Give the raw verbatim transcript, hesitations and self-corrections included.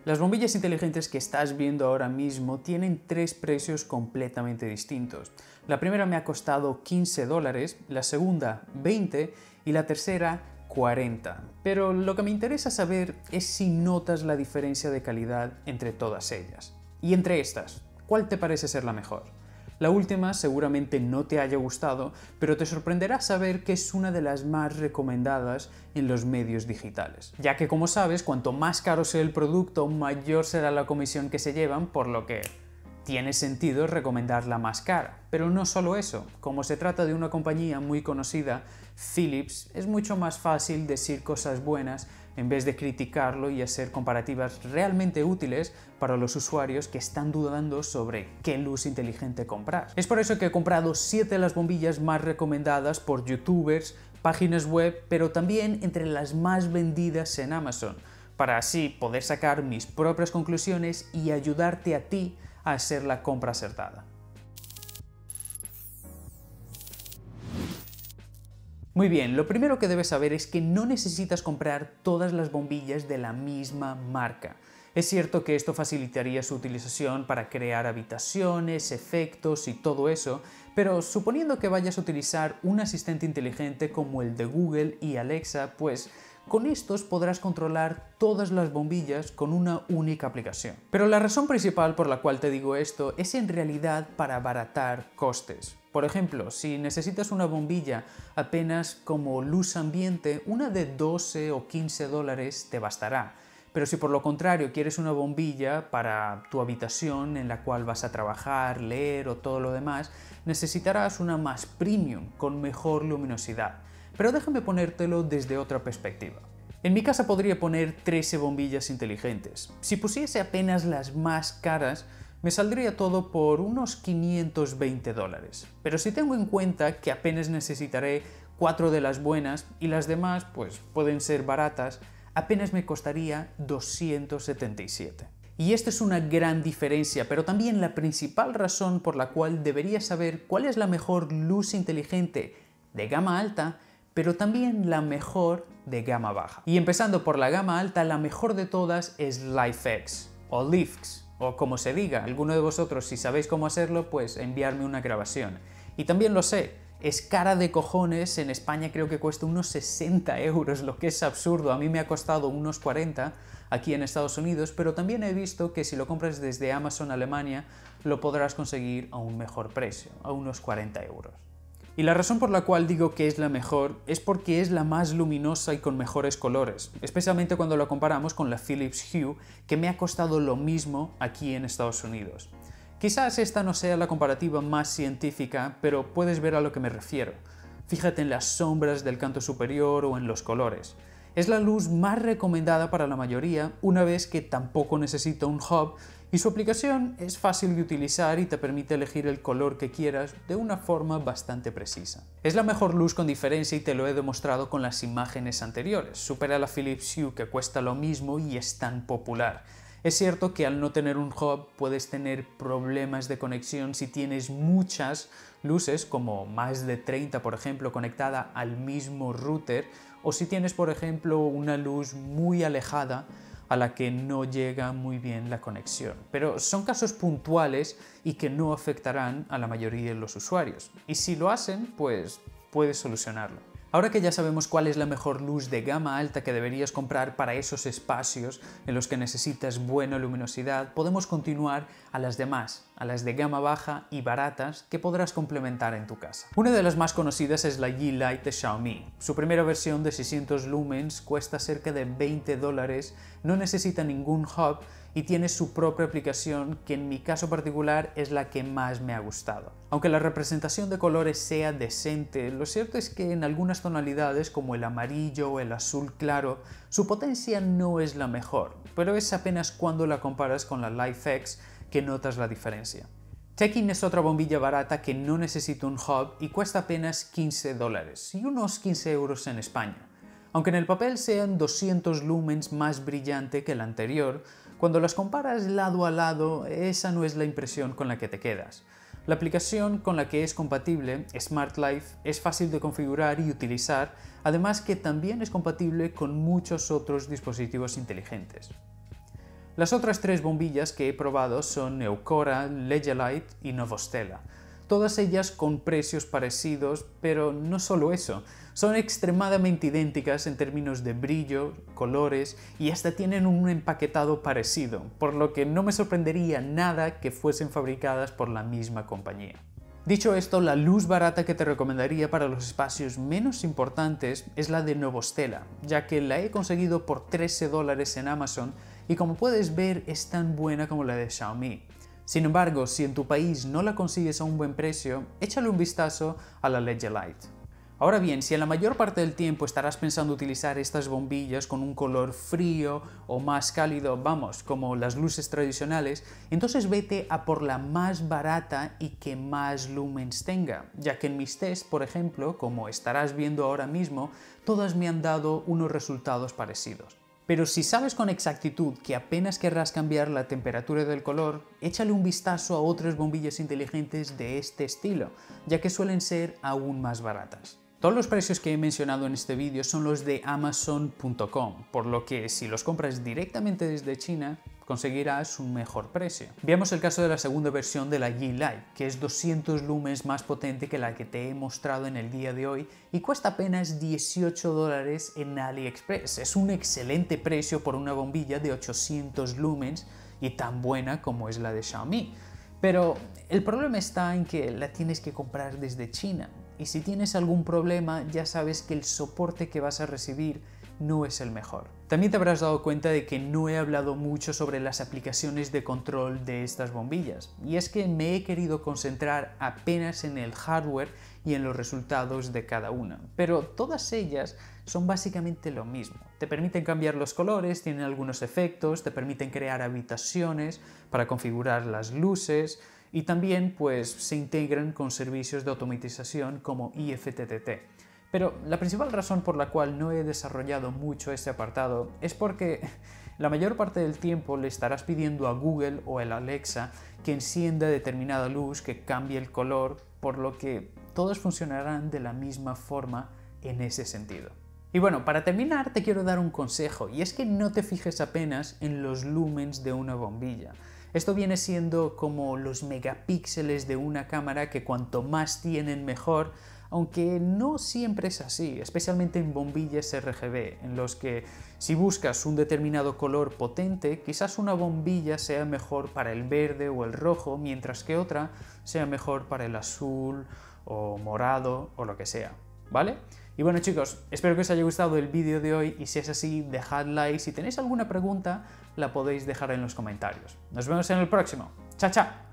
Las bombillas inteligentes que estás viendo ahora mismo tienen tres precios completamente distintos. La primera me ha costado quince dólares, la segunda veinte y la tercera cuarenta. Pero lo que me interesa saber es si notas la diferencia de calidad entre todas ellas. Y entre estas, ¿cuál te parece ser la mejor? La última seguramente no te haya gustado, pero te sorprenderá saber que es una de las más recomendadas en los medios digitales. Ya que, como sabes, cuanto más caro sea el producto, mayor será la comisión que se llevan, por lo que tiene sentido recomendar la más cara. Pero no solo eso, como se trata de una compañía muy conocida, Philips, es mucho más fácil decir cosas buenas en vez de criticarlo y hacer comparativas realmente útiles para los usuarios que están dudando sobre qué luz inteligente comprar. Es por eso que he comprado siete de las bombillas más recomendadas por youtubers, páginas web, pero también entre las más vendidas en Amazon, para así poder sacar mis propias conclusiones y ayudarte a ti a hacer la compra acertada. Muy bien, lo primero que debes saber es que no necesitas comprar todas las bombillas de la misma marca. Es cierto que esto facilitaría su utilización para crear habitaciones, efectos y todo eso, pero suponiendo que vayas a utilizar un asistente inteligente como el de Google y Alexa, pues con estos podrás controlar todas las bombillas con una única aplicación. Pero la razón principal por la cual te digo esto es en realidad para abaratar costes. Por ejemplo, si necesitas una bombilla apenas como luz ambiente, una de doce o quince dólares te bastará. Pero si por lo contrario quieres una bombilla para tu habitación en la cual vas a trabajar, leer o todo lo demás, necesitarás una más premium, con mejor luminosidad. Pero déjame ponértelo desde otra perspectiva. En mi casa podría poner trece bombillas inteligentes. Si pusiese apenas las más caras, me saldría todo por unos quinientos veinte dólares. Pero si tengo en cuenta que apenas necesitaré cuatro de las buenas y las demás pues pueden ser baratas, apenas me costaría doscientos setenta y siete. Y esta es una gran diferencia, pero también la principal razón por la cual deberías saber cuál es la mejor luz inteligente de gama alta, pero también la mejor de gama baja. Y empezando por la gama alta, la mejor de todas es LIFX o LIFX, o como se diga. Alguno de vosotros, si sabéis cómo hacerlo, pues enviarme una grabación. Y también lo sé, es cara de cojones, en España creo que cuesta unos sesenta euros, lo que es absurdo. A mí me ha costado unos cuarenta aquí en Estados Unidos, pero también he visto que si lo compras desde Amazon Alemania, lo podrás conseguir a un mejor precio, a unos cuarenta euros. Y la razón por la cual digo que es la mejor es porque es la más luminosa y con mejores colores, especialmente cuando lo comparamos con la Philips Hue, que me ha costado lo mismo aquí en Estados Unidos. Quizás esta no sea la comparativa más científica, pero puedes ver a lo que me refiero. Fíjate en las sombras del canto superior o en los colores. Es la luz más recomendada para la mayoría, una vez que tampoco necesita un hub y su aplicación es fácil de utilizar y te permite elegir el color que quieras de una forma bastante precisa. Es la mejor luz con diferencia y te lo he demostrado con las imágenes anteriores. Supera a la Philips Hue, que cuesta lo mismo y es tan popular. Es cierto que al no tener un hub puedes tener problemas de conexión si tienes muchas luces, como más de treinta por ejemplo, conectada al mismo router, o si tienes por ejemplo una luz muy alejada a la que no llega muy bien la conexión. Pero son casos puntuales y que no afectarán a la mayoría de los usuarios. Y si lo hacen, pues puedes solucionarlo. Ahora que ya sabemos cuál es la mejor luz de gama alta que deberías comprar para esos espacios en los que necesitas buena luminosidad, podemos continuar a las demás, a las de gama baja y baratas que podrás complementar en tu casa. Una de las más conocidas es la Yeelight de Xiaomi. Su primera versión de seiscientos lumens cuesta cerca de veinte dólares, no necesita ningún hub y tiene su propia aplicación, que en mi caso particular es la que más me ha gustado. Aunque la representación de colores sea decente, lo cierto es que en algunas tonalidades como el amarillo o el azul claro, su potencia no es la mejor, pero es apenas cuando la comparas con la LIFX que notas la diferencia. Tekin es otra bombilla barata que no necesita un hub y cuesta apenas quince dólares y unos quince euros en España. Aunque en el papel sean doscientos lumens más brillante que el anterior, cuando las comparas lado a lado, esa no es la impresión con la que te quedas. La aplicación con la que es compatible, Smart Life, es fácil de configurar y utilizar, además que también es compatible con muchos otros dispositivos inteligentes. Las otras tres bombillas que he probado son Eucora, Legelite y Novostela. Todas ellas con precios parecidos, pero no solo eso, son extremadamente idénticas en términos de brillo, colores y hasta tienen un empaquetado parecido, por lo que no me sorprendería nada que fuesen fabricadas por la misma compañía. Dicho esto, la luz barata que te recomendaría para los espacios menos importantes es la de Novostela, ya que la he conseguido por trece dólares en Amazon y como puedes ver es tan buena como la de Xiaomi. Sin embargo, si en tu país no la consigues a un buen precio, échale un vistazo a la Legelite. Ahora bien, si en la mayor parte del tiempo estarás pensando utilizar estas bombillas con un color frío o más cálido, vamos, como las luces tradicionales, entonces vete a por la más barata y que más lumens tenga, ya que en mis tests, por ejemplo, como estarás viendo ahora mismo, todas me han dado unos resultados parecidos. Pero si sabes con exactitud que apenas querrás cambiar la temperatura del color, échale un vistazo a otras bombillas inteligentes de este estilo, ya que suelen ser aún más baratas. Todos los precios que he mencionado en este vídeo son los de Amazon punto com, por lo que si los compras directamente desde China, conseguirás un mejor precio. Veamos el caso de la segunda versión de la G-Lite, que es doscientos lumens más potente que la que te he mostrado en el día de hoy y cuesta apenas dieciocho dólares en AliExpress. Es un excelente precio por una bombilla de ochocientos lumens y tan buena como es la de Xiaomi. Pero el problema está en que la tienes que comprar desde China. Y si tienes algún problema, ya sabes que el soporte que vas a recibir no es el mejor. También te habrás dado cuenta de que no he hablado mucho sobre las aplicaciones de control de estas bombillas, y es que me he querido concentrar apenas en el hardware y en los resultados de cada una, pero todas ellas son básicamente lo mismo. Te permiten cambiar los colores, tienen algunos efectos, te permiten crear habitaciones para configurar las luces, y también pues se integran con servicios de automatización como I F T T T. Pero la principal razón por la cual no he desarrollado mucho este apartado es porque la mayor parte del tiempo le estarás pidiendo a Google o el Alexa que encienda determinada luz, que cambie el color, por lo que todos funcionarán de la misma forma en ese sentido. Y bueno, para terminar te quiero dar un consejo, y es que no te fijes apenas en los lumens de una bombilla. Esto viene siendo como los megapíxeles de una cámara, que cuanto más tienen mejor, aunque no siempre es así, especialmente en bombillas R G B, en los que si buscas un determinado color potente, quizás una bombilla sea mejor para el verde o el rojo, mientras que otra sea mejor para el azul o morado o lo que sea, ¿vale? Y bueno chicos, espero que os haya gustado el vídeo de hoy y si es así, dejad like. Si tenéis alguna pregunta, la podéis dejar en los comentarios. Nos vemos en el próximo. ¡Chao, chao!